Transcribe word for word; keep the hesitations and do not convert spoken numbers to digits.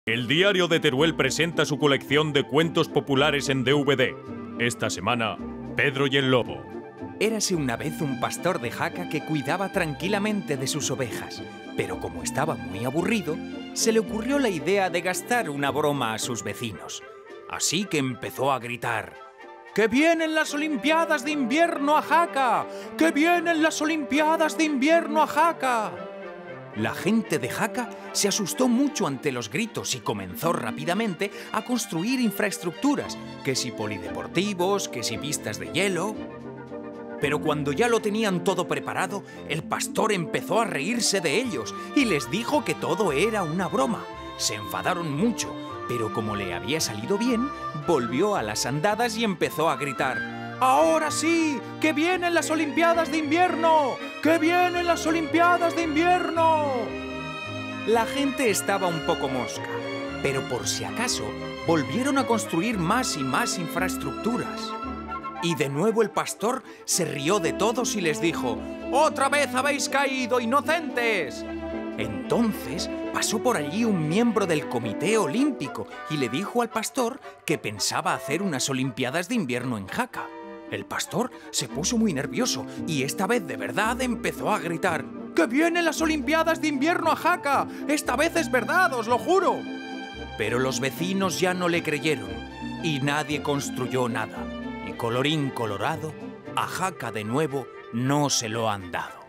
El diario de Teruel presenta su colección de cuentos populares en D V D. Esta semana, Pedro y el Lobo. Érase una vez un pastor de Jaca que cuidaba tranquilamente de sus ovejas, pero como estaba muy aburrido, se le ocurrió la idea de gastar una broma a sus vecinos. Así que empezó a gritar: ¡Que vienen las Olimpiadas de Invierno a Jaca! ¡Que vienen las Olimpiadas de Invierno a Jaca! La gente de Jaca se asustó mucho ante los gritos y comenzó rápidamente a construir infraestructuras, que si polideportivos, que si pistas de hielo. Pero cuando ya lo tenían todo preparado, el pastor empezó a reírse de ellos y les dijo que todo era una broma. Se enfadaron mucho, pero como le había salido bien, volvió a las andadas y empezó a gritar: ¡Ahora sí! ¡Que vienen las Olimpiadas de Invierno! ¡Que vienen las Olimpiadas de Invierno! La gente estaba un poco mosca, pero por si acaso volvieron a construir más y más infraestructuras. Y de nuevo el pastor se rió de todos y les dijo: ¡Otra vez habéis caído, inocentes! Entonces pasó por allí un miembro del Comité Olímpico y le dijo al pastor que pensaba hacer unas Olimpiadas de Invierno en Jaca. El pastor se puso muy nervioso y esta vez de verdad empezó a gritar: ¡Que vienen las Olimpiadas de Invierno a Jaca! ¡Esta vez es verdad, os lo juro! Pero los vecinos ya no le creyeron y nadie construyó nada. Y colorín colorado, a Jaca de nuevo no se lo han dado.